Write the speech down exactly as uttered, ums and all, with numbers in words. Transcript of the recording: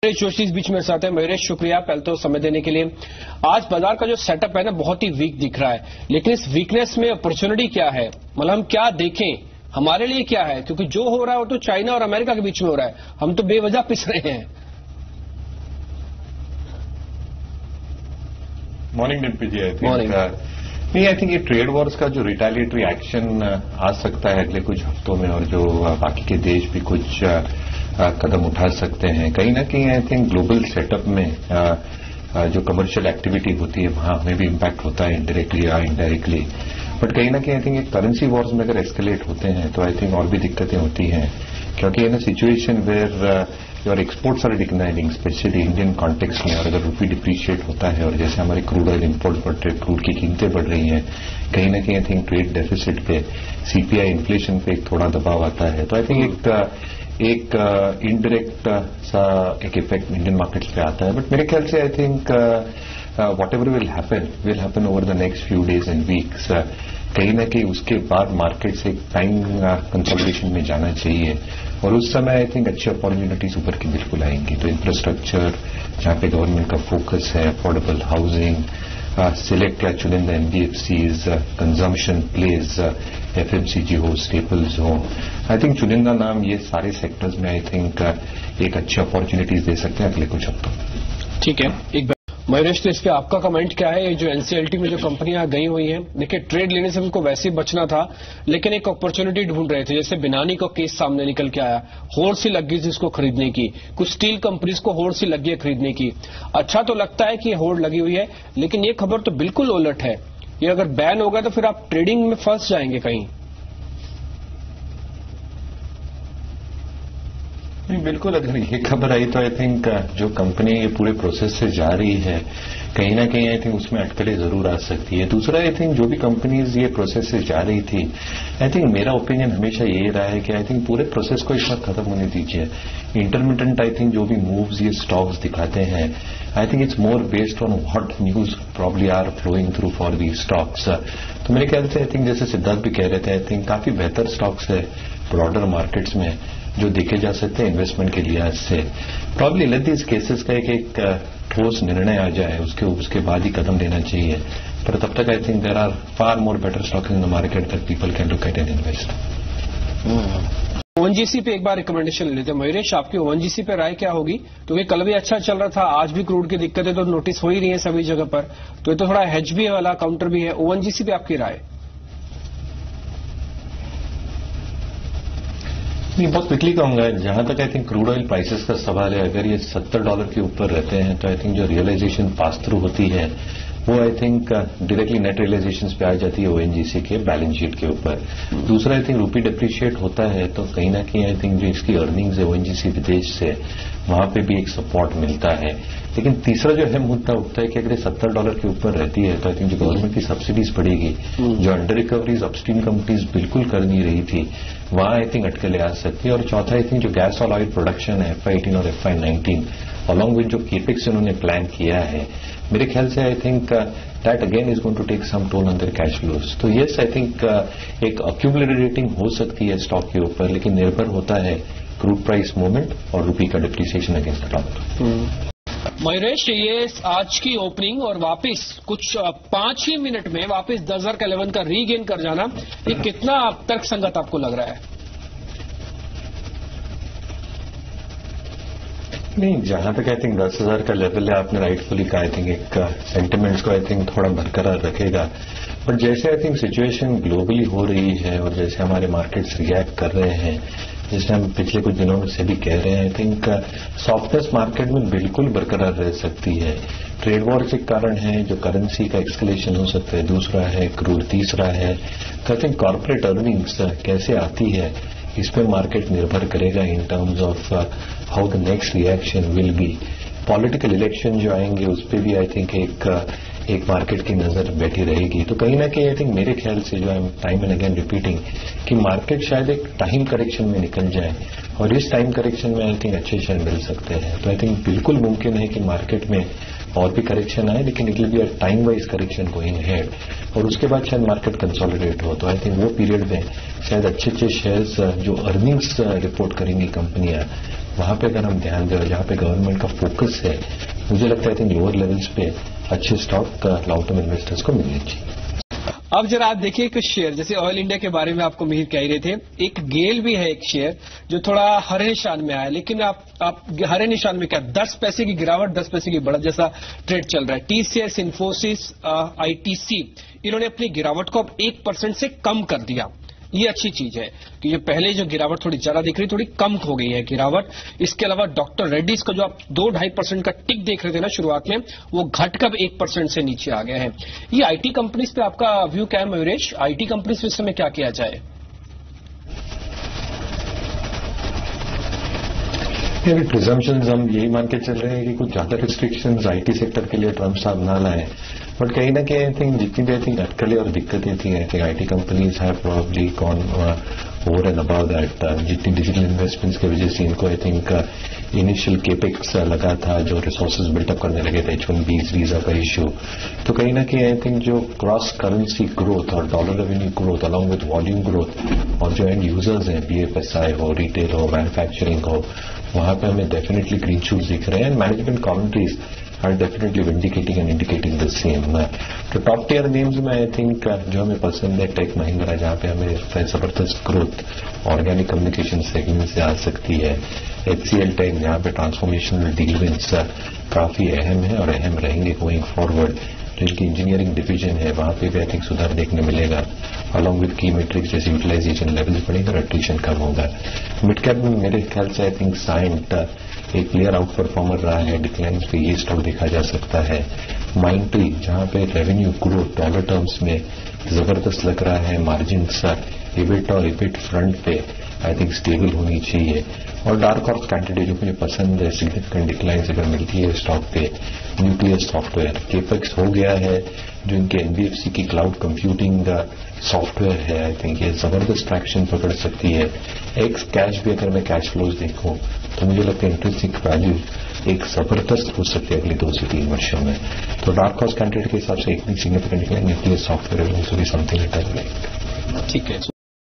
महेश जोशी इस बीच में साथ है। महेश, शुक्रिया पहले तो समय देने के लिए। आज बाजार का जो सेटअप है ना बहुत ही वीक दिख रहा है, लेकिन इस वीकनेस में अपॉर्चुनिटी क्या है, मतलब हम क्या देखें, हमारे लिए क्या है? क्योंकि जो हो रहा है वो तो चाइना और अमेरिका के बीच में हो रहा है, हम तो बेवजह पिस रहे हैं। Morning Dimpy ji. I think नहीं आई थिंक ये ट्रेड वॉर्स का जो रिटेलिएटरी एक्शन आ सकता है अगले कुछ हफ्तों में, और जो बाकी के देश भी कुछ कदम उठा सकते हैं, कहीं ना कहीं आई थिंक ग्लोबल सेटअप में जो कमर्शियल एक्टिविटी होती है वहां हमें भी इम्पैक्ट होता है इंडायरेक्टली या इनडायरेक्टली। बट कहीं ना कहीं आई थिंक करेंसी वॉर्स में अगर एस्केलेट होते हैं तो आई थिंक और भी दिक्कतें होती हैं, क्योंकि in a situation where your exports are declining, specially Indian context में, और अगर रुपी डिप्रीशिएट होता है और जैसे हमारे क्रूड ऑयल इंपोर्ट बढ़ रहे, क्रूड की कीमतें बढ़ रही हैं, कहीं ना कहीं आई थिंक ट्रेड डेफिसिट पे, सीपीआई इन्फ्लेशन पे एक थोड़ा दबाव आता है। तो आई थिंक एक एक इनडायरेक्ट uh, सा एक इफेक्ट इंडियन मार्केट्स पे आता है। बट मेरे ख्याल से I think whatever will happen will happen over the next few days and weeks. कहीं ना कहीं उसके बाद मार्केट्स एक टाइम कंसोलिडेशन में जाना चाहिए, और उस समय आई थिंक अच्छी अपॉर्चुनिटीज ऊपर की बिल्कुल आएंगी। तो इंफ्रास्ट्रक्चर जहां पे गवर्नमेंट का फोकस है, अफोर्डेबल हाउसिंग, सिलेक्ट या चुनिंदा एनबीएफसीज, कंजम्पशन प्लेज, एफएमसीजी हो, स्टेपल्स हो, आई थिंक चुनिंदा नाम ये सारे सेक्टर्स में आई थिंक एक अच्छी अपॉर्चुनिटीज दे सकते हैं अगले कुछ हफ्तों। ठीक है, एक महेश, तो इस पे आपका कमेंट क्या है? जो एनसीएलटी में जो कंपनियां गई हुई हैं, देखिए ट्रेड लेने से उनको वैसे ही बचना था, लेकिन एक अपॉर्चुनिटी ढूंढ रहे थे। जैसे बिनानी को केस सामने निकल के आया, होड़ सी लग गई थी इसको खरीदने की, कुछ स्टील कंपनीज को होड़ सी लगी है खरीदने की। अच्छा तो लगता है कि ये होड़ लगी हुई है, लेकिन ये खबर तो बिल्कुल उलट है। ये अगर बैन होगा तो फिर आप ट्रेडिंग में फंस जाएंगे कहीं। नहीं, बिल्कुल अगर ये खबर आई तो आई थिंक जो कंपनी ये पूरे प्रोसेस से जा रही है, कहीं ना कहीं आई थिंक उसमें अटकलें जरूर आ सकती है। दूसरा आई थिंक जो भी कंपनीज ये प्रोसेस से जा रही थी, आई थिंक मेरा ओपिनियन हमेशा यही रहा है कि आई थिंक पूरे प्रोसेस को एक बार खत्म होने दीजिए। इंटरमिटेंट आई थिंक जो भी मूव्स ये स्टॉक्स दिखाते हैं, I think it's more based on what news probably are flowing through for the stocks. तो मेरे ख्याल से आई थिंक जैसे सिद्धार्थ भी कह रहे थे, आई थिंक काफी बेहतर स्टॉक्स है ब्रॉडर मार्केट्स में जो देखे जा सकते हैं इन्वेस्टमेंट के लिहाज से। प्रॉब्ली लेट दिस केसेस का एक एक ठोस निर्णय आ जाए, उसके उसके बाद ही कदम लेना चाहिए। पर तब तक I think there are far more better stocks in the market that people can look at and invest. ONGC पे एक बार रिकमेंडेशन ले लेते हैं। महेश, आपकी ओएनजीसी पे राय क्या होगी? क्योंकि कल भी अच्छा चल रहा था, आज भी क्रूड की दिक्कतें तो नोटिस हो ही रही है सभी जगह पर, तो ये तो थोड़ा हेज भी वाला काउंटर भी है। ओएनजीसी पे आपकी राय? नहीं, बहुत क्विकली कहूंगा, जहां तक I think crude oil prices का सवाल है, अगर ये सत्तर डॉलर के ऊपर रहते हैं तो आई थिंक जो रियलाइजेशन पास थ्रू होती है वो I think directly net realisation पे आ जाती है ओएनजीसी के बैलेंस शीट के ऊपर। दूसरा आई थिंक रूपी डिप्रीशिएट होता है तो कहीं ना कहीं आई थिंक जो इसकी अर्निंग्स है ओएनजीसी विदेश से, वहां पे भी एक सपोर्ट मिलता है। लेकिन तीसरा जो अहम मुद्दा उठता है कि अगर सत्तर डॉलर के ऊपर रहती है तो आई थिंक जो गवर्नमेंट की सब्सिडीज बढ़ेगी, जो अंडर रिकवरीज अपस्ट्रीम कंपनीज बिल्कुल कर नहीं रही थी, वहां आई थिंक अटकलें आ सकती है। और चौथा आई थिंक जो गैस और ऑयल प्रोडक्शन है एफ आई एटीन और F Y nineteen, along with जो केपेक्स उन्होंने प्लान किया है, मेरे ख्याल से I think that again is going to take some toll on their cash flows. तो यस आई थिंक एक अक्यूमुलेटेड रेटिंग हो सकती है स्टॉक के ऊपर, लेकिन निर्भर होता है क्रूड प्राइस मूवमेंट और रुपी का depreciation against the dollar. Mahesh, ये आज की ओपनिंग और वापस कुछ पांच ही मिनट में वापस दस हजार का लेवल का रीगेन कर जाना, ये कितना तर्कसंगत आपको लग रहा है? नहीं, जहां तक आई थिंक दस हजार का लेवल है, आपने राइटफुली कहा, आई थिंक एक सेंटिमेंट्स को आई थिंक थोड़ा बरकरार रखेगा। बट जैसे आई थिंक सिचुएशन ग्लोबली हो रही है और जैसे हमारे मार्केट्स रिएक्ट कर रहे हैं, जैसे हम पिछले कुछ दिनों से भी कह रहे हैं, आई थिंक सॉफ्टनेस मार्केट में बिल्कुल बरकरार रह सकती है। ट्रेड वॉर के कारण है, जो करेंसी का एक्सकलेशन हो सकता है, दूसरा है क्रूड, तीसरा है तो आई थिंक कॉर्पोरेट अर्निंग्स कैसे आती है, इस पर मार्केट निर्भर करेगा in terms of how the next reaction will be. Political election जो आएंगे उस पर भी आई थिंक एक एक मार्केट की नजर बैठी रहेगी। तो कहीं ना कहीं आई थिंक मेरे ख्याल से जो है टाइम एंड अगेन रिपीटिंग कि मार्केट शायद एक टाइम करेक्शन में निकल जाए, और इस टाइम करेक्शन में आई थिंक अच्छे शेयर मिल सकते हैं। तो आई थिंक बिल्कुल मुमकिन है कि मार्केट में और भी करेक्शन आए, लेकिन it will be a time wise correction going head, और उसके बाद शायद मार्केट कंसोलिडेट हो। तो आई थिंक वो पीरियड में शायद अच्छे अच्छे शेयर्स जो अर्निंग्स रिपोर्ट करेंगी कंपनियां, वहां पे अगर हम ध्यान दें, जहां पे गवर्नमेंट का फोकस है, मुझे लगता है कि लोअर लेवल्स पे अच्छे स्टॉक लॉन्ग टर्म इन्वेस्टर्स को मिलने चाहिए। अब जरा आप देखिए कुछ शेयर, जैसे ऑयल इंडिया के बारे में आपको मिहिर कह ही रहे थे, एक गेल भी है एक शेयर जो थोड़ा हरे निशान में आया, लेकिन आप आप हरे निशान में क्या, दस पैसे की गिरावट दस पैसे की बढ़त जैसा ट्रेड चल रहा है। टीसीएस, इन्फोसिस, आईटीसी, इन्होंने अपनी गिरावट को अब एक परसेंट से कम कर दिया। ये अच्छी चीज है कि जो पहले जो गिरावट थोड़ी ज्यादा दिख रही, थोड़ी कम हो गई है गिरावट। इसके अलावा डॉक्टर रेड्डीज का जो आप दो ढाई परसेंट का टिक देख रहे थे ना शुरुआत में, वो घटकर एक परसेंट से नीचे आ गया है। ये आईटी कंपनीज पे आपका व्यू क्या है मयूरेश? आईटी कंपनीज पे इस समय क्या किया जाए? प्रिजम्पशंस हम यही मान के चल रहे हैं कि कुछ ज्यादा रिस्ट्रिक्शंस आईटी सेक्टर के लिए ट्रम्प साहब ना लाए, बट कहीं ना कहीं आई थिंक जितनी भी आई थिंक अटकलें और दिक्कतें थी, I think IT companies have probably gone over and about that. जितनी डिजिटल इन्वेस्टमेंट्स की वजह से इनको आई थिंक इनिशियल केपेक्स लगा था, जो रिसोर्सेज बिल्टअप करने लगे थे, एच वन बीज वीजा का इश्यू, तो कहीं ना कहीं आई थिंक जो क्रॉस करेंसी ग्रोथ और dollar revenue growth along with volume growth और जो एंड यूजर्स हैं, बीएफएसआई हो, रिटेल हो, मैन्युफैक्चरिंग हो, वहां पे हमें डेफिनेटली ग्रीन शूट्स दिख रहे हैं। And management commentaries are definitely vindicating and indicating the same. तो टॉप टियर नेम्स में आई थिंक जो हमें पसंद है टेक महिंद्रा, जहां पे हमें जबरदस्त ग्रोथ ऑर्गेनिक कम्युनिकेशन सेगमेंट से आ सकती है। एचसीएल टेक, जहां पे ट्रांसफॉर्मेशनल डील विंस काफी अहम है और अहम रहेंगे गोइंग फॉरवर्ड। जो इनकी इंजीनियरिंग डिवीजन है, वहां पे भी आई थिंक सुधार देखने मिलेगा, अलॉन्ग विद की मेट्रिक्स जैसे यूटिलाइजेशन लेवल्स बढ़ेगा और एट्रिशन कम होगा। मिड कैप में मेरे ख्याल से आई थिंक साइंट एक क्लियर आउट परफॉर्मर रहा है, डिक्लाइन पे ये स्टॉक देखा जा सकता है। माइंडट्री, जहां पे रेवेन्यू ग्रोथ डॉलर टर्म्स में जबरदस्त लग रहा है, मार्जिन इबिट और इबिट फ्रंट पे आई थिंक स्टेबल होनी चाहिए। और डार्क हॉर्स कैंडिडेट जो मुझे पसंद है, सिग्निफिकेंट डिक्लाइन अगर मिलती है स्टॉक पे, न्यूक्लियस सॉफ्टवेयर केपेक्स हो गया है, जो इनके एनबीएफसी की क्लाउड कंप्यूटिंग सॉफ्टवेयर है, आई थिंक ये जबरदस्त ट्रैक्शन पकड़ सकती है। एक्स कैश भी अगर मैं कैश फ्लोज देखूं तो मुझे लगता है इंट्रिंसिक वैल्यू एक जबरदस्त हो सकती है अगले दो से तीन वर्षों में। तो डार्क हॉर्स कैंडिडेट के हिसाब से एक significant decline Nucleus Software something. ठीक है।